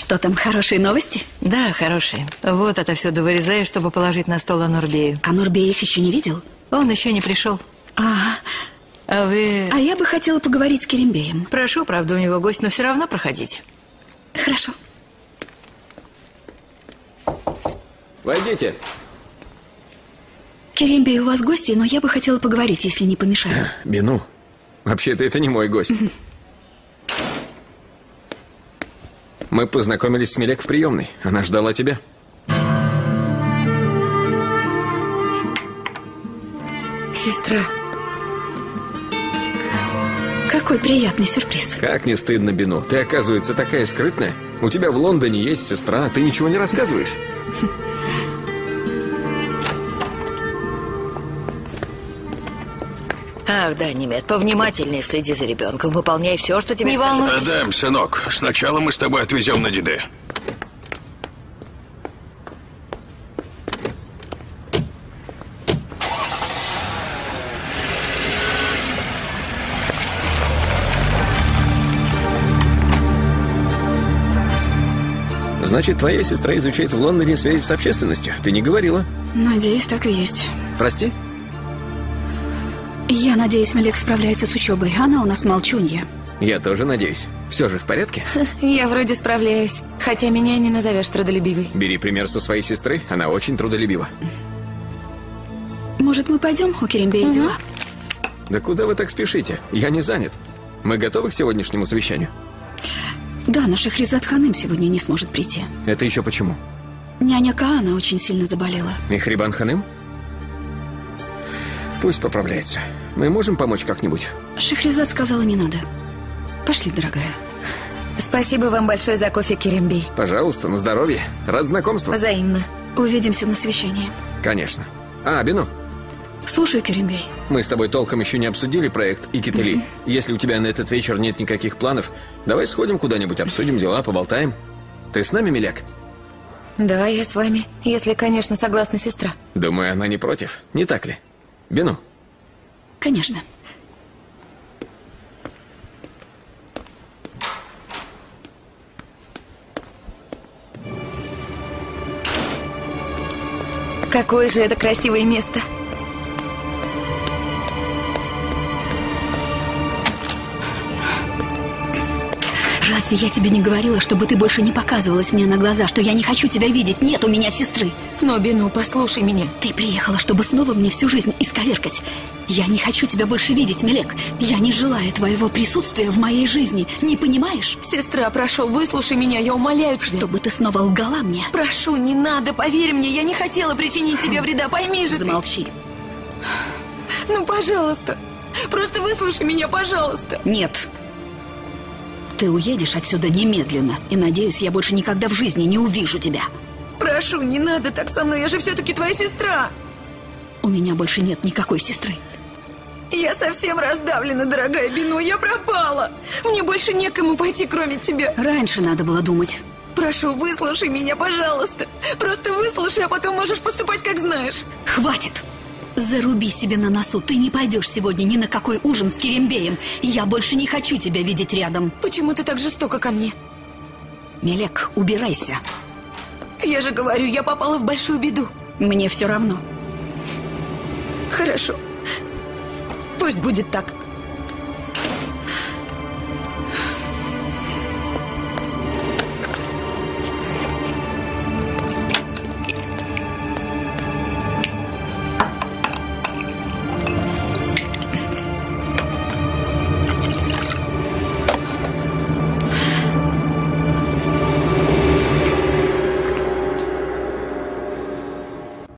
Что там, хорошие новости? Да, хорошие. Вот отовсюду вырезаю, чтобы положить на стол Анурбею. А Нурбей их еще не видел? Он еще не пришел. А вы... А я бы хотела поговорить с Керембеем. Прошу, правда, у него гость, но все равно проходите. Хорошо. Войдите. Керембей, у вас гости, но я бы хотела поговорить, если не помешаю. Бину, вообще-то это не мой гость. Мы познакомились с Мелек в приемной. Она ждала тебя. Сестра. Какой приятный сюрприз. Как не стыдно, Бину. Ты, оказывается, такая скрытная. У тебя в Лондоне есть сестра, а ты ничего не рассказываешь. Ах, да, Немет, повнимательнее следи за ребенком. Выполняй все, что тебе скажут. Не волнуйся. Адам, сынок, сначала мы с тобой отвезем на Диде. Значит, твоя сестра изучает в Лондоне связи с общественностью. Ты не говорила. Надеюсь, так и есть. Прости? Я надеюсь, Мелек справляется с учебой. Она у нас молчунья. Я тоже надеюсь. Все же в порядке? Я вроде справляюсь. Хотя меня не назовешь трудолюбивой. Бери пример со своей сестры. Она очень трудолюбива. Может, мы пойдем? У Керембея дела. Да куда вы так спешите? Я не занят. Мы готовы к сегодняшнему совещанию? Да, но Шахризад Ханым сегодня не сможет прийти. Это еще почему? Няня Каана очень сильно заболела. Мехрибан Ханым? Пусть поправляется. Мы можем помочь как-нибудь? Шахризад сказала, не надо. Пошли, дорогая. Спасибо вам большое за кофе, Керембей. Пожалуйста, на здоровье. Рад знакомству. Взаимно. Увидимся на совещании. Конечно. Бину. Слушай, Керембей. Мы с тобой толком еще не обсудили проект Икетели. Если у тебя на этот вечер нет никаких планов, давай сходим куда-нибудь, обсудим дела, поболтаем. Ты с нами, Мелек? Да, я с вами. Если, конечно, согласна сестра. Думаю, она не против. Не так ли? Бину? Конечно. Какое же это красивое место. Разве я тебе не говорила, чтобы ты больше не показывалась мне на глаза, что я не хочу тебя видеть? Нет у меня сестры. Но, Бину, послушай меня. Ты приехала, чтобы снова мне всю жизнь исковеркать. Я не хочу тебя больше видеть, Мелек. Я не желаю твоего присутствия в моей жизни. Не понимаешь? Сестра, прошу, выслушай меня, я умоляю тебя. Чтобы ты снова лгала мне. Прошу, не надо, поверь мне, я не хотела причинить тебе вреда, пойми же. Замолчи. Ну, пожалуйста. Просто выслушай меня, пожалуйста. Нет. Ты уедешь отсюда немедленно. И, надеюсь, я больше никогда в жизни не увижу тебя. Прошу, не надо так со мной, я же все-таки твоя сестра. У меня больше нет никакой сестры. Я совсем раздавлена, дорогая Бину, я пропала. Мне больше некому пойти, кроме тебя. Раньше надо было думать. Прошу, выслушай меня, пожалуйста. Просто выслушай, а потом можешь поступать, как знаешь. Хватит. Заруби себе на носу. Ты не пойдешь сегодня ни на какой ужин с Керембеем. Я больше не хочу тебя видеть рядом. Почему ты так жестоко ко мне? Мелек, убирайся. Я же говорю, я попала в большую беду. Мне все равно. Хорошо. Пусть будет так.